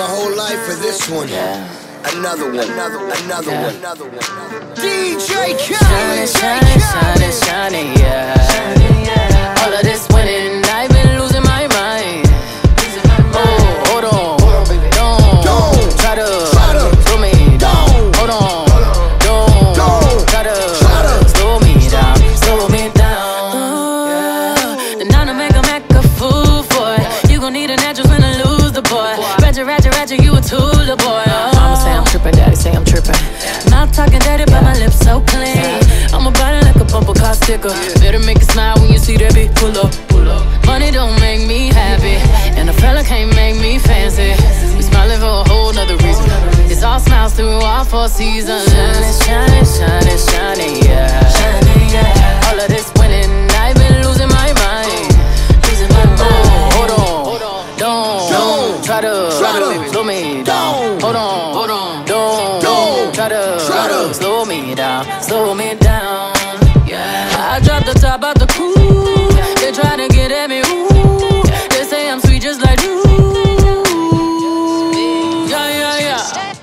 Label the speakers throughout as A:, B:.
A: whole life for this one. Another one. DJ Khaled.
B: Shining, shining, yeah. All of this winning, I've been losing my mind. Oh, hold on, don't try to slow me down. Hold on, don't try to slow me down. And now to make a fool for it. You gon' need a natural when I lose the boy. Ratchet, you a tool, the boy. Mama say I'm trippin', daddy say I'm trippin'. Mouth talking dirty, but my lips so clean. I'ma bite it like a bumper car sticker. Better make it smile when you see that bitch pull up. Money don't make me happy, and a fella can't make me fancy. We smiling for a whole nother reason. It's all smiles through all 4 seasons. Shining, yeah. All of this winning, I've been losing my mind. Oh, hold on, don't try to slow me down. Hold on, don't try to slow me down. Yeah, I dropped the top out the coupe. They try to get at me, ooh. They say I'm sweet just like you. Yeah.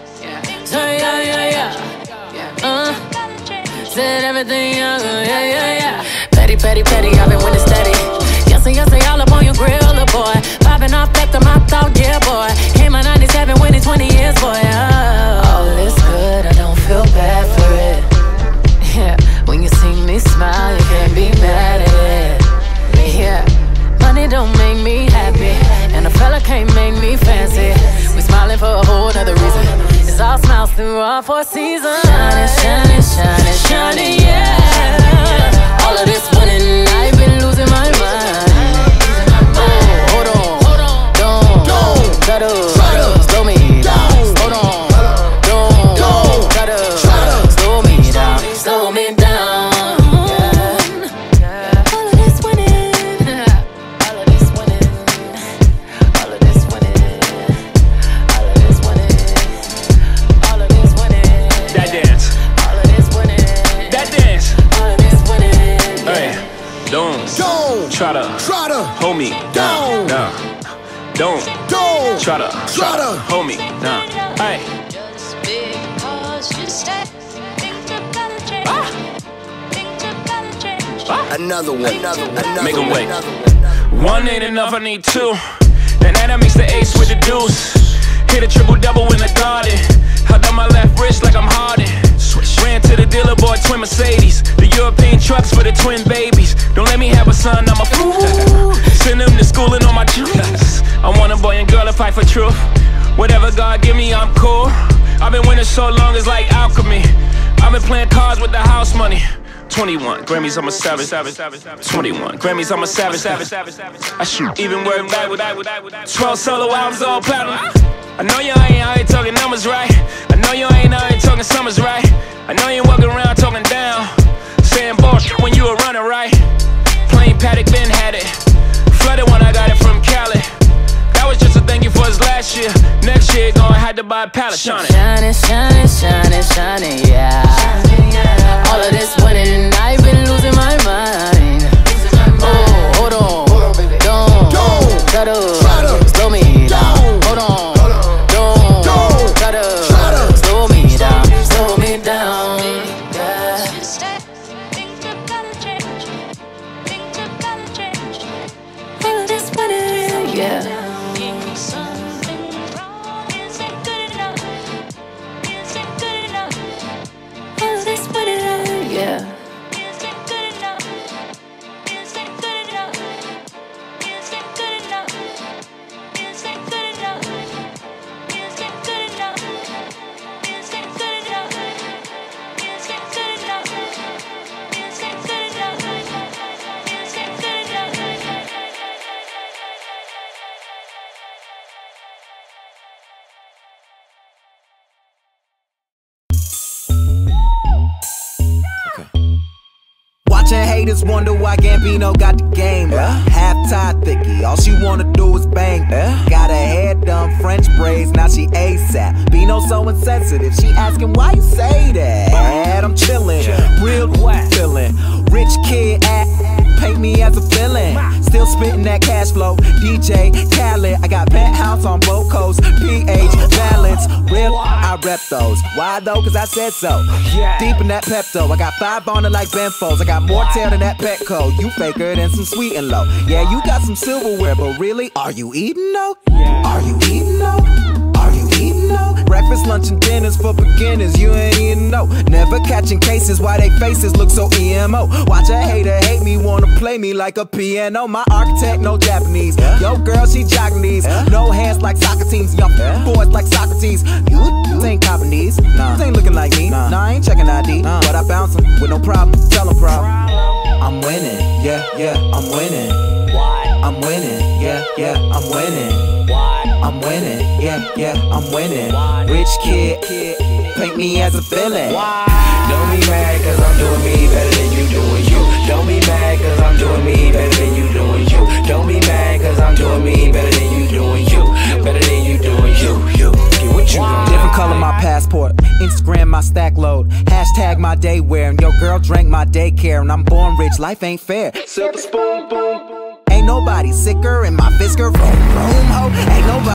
B: Said everything young, yeah. Petty, I've been winning steady. Yes, all up on your grill, boy. Popping off back to my thought, yeah, boy. Came out 97, winning 20 years, boy. All is good, I don't feel bad for it. Yeah, when you see me smile, you can't be mad at it. Yeah, money don't make me happy, and a fella can't make me fancy. We smiling for a whole nother reason. It's all smiles through all 4 seasons. Shining, yeah. All of this winning, I've been losing my mind. Oh, hold on, don't try to slow me down. Hold on, don't try to slow me down. Yeah. All of this winning, all of this winning, all of this winning, all of this winning, all of this winning.
C: That dance.
B: All of this winning.
C: That dance.
B: All of this winning.
C: Hey, don't try to hold me down. Nah. Don't try to hold me down. Hey.
D: Just because you stay, things are gonna change. Things are gonna change.
A: Another one.
C: Make 'em wait. 1 ain't enough, I need 2. And then I mix the ace with the deuce. Hit a triple-double in the garden. Held on my left wrist like I'm Harden. Ran to the dealer, bought twin Mercedes. The European trucks for the twin babies. Don't let me have a son, I'm a fool. Send them to school and on my juice. I want a boy and girl to fight for truth. Whatever God give me, I'm cool. I've been winning so long, it's like alchemy. I've been playing cards with the house money. 21 Grammys, I'm a savage. 21 Grammys, I'm a savage. I shoot even word back with 12 solo albums, all platinum. I know you ain't out here talking numbers right. I know you ain't out here talking summers right. I know you ain't walking around talking down, saying bullshit when you were running right. Plain Paddock, Ben had it. Flooded when I got it from Cali. That was just a thank you for his last year. Next year, gonna have to buy a pallet. Shining, yeah. All of this winning, I've been losing my mind. Oh, hold on, don't try to slow me down. Hold on, don't try to slow me down. Yeah.
D: Just stay, things are gonna change. Things are gonna change.
B: All of this winning, yeah.
D: Something's wrong, isn't good enough. Isn't good enough.
B: All of this winning, yeah.
D: Isn't good enough. Isn't good enough. Isn't good enough. Isn't good enough. Isn't good enough. Isn't good enough. Isn't good enough. Isn't good enough. Isn't good enough.
E: Watching haters wonder why Gambino got the game. Half-tie thicky, all she wanna do is bang. Got her hair done, French braids, now she ASAP. Bino so insensitive, she asking why you say that. I'm chillin', real feelin', rich kid paint me as a villain. Still spittin' that cash flow, DJ Khaled. I got penthouse on both coasts, PH Peptos. Why though? Cause I said so.
F: Yeah.
E: Deep in that Pepto, I got 5 on it like Benfolds. I got more tail than that Petco. You faker than some Sweet and Low. Yeah, you got some silverware, but really, are you eating though? Are you eating though? Are you eating though? Breakfast, lunch, and dinners for beginners. You ain't eating no. Never catching cases. Why they faces look so emo? Watch a hater hate me, wanna play me like a piano. My architect, no Japanese. Yo, girl, she jocking these. No hands like soccer teams. Yo, boys like Socrates. You ain't copping these. Nah, ain't looking like me. Nah, I ain't checking ID. But I bounce 'em with no problem. Tell 'em problem. I'm winning. Yeah, I'm winning. I'm winning. Yeah, I'm winning. I'm winning. Yeah, I'm winning. Rich kid, paint me as a villain.
F: Don't be mad cause I'm doing me better than you doing you. Don't be mad cause I'm doing me better than you doing you. Don't be mad cause I'm doing me better than you doing you. Better than you doing you. Get what you want.
E: Different color my passport, Instagram my stack load, hashtag my day wear, and your girl drank my daycare, and I'm born rich, life ain't fair. Silver spoon, boom. Ain't nobody sicker in my Fisker room, ho. Ain't nobody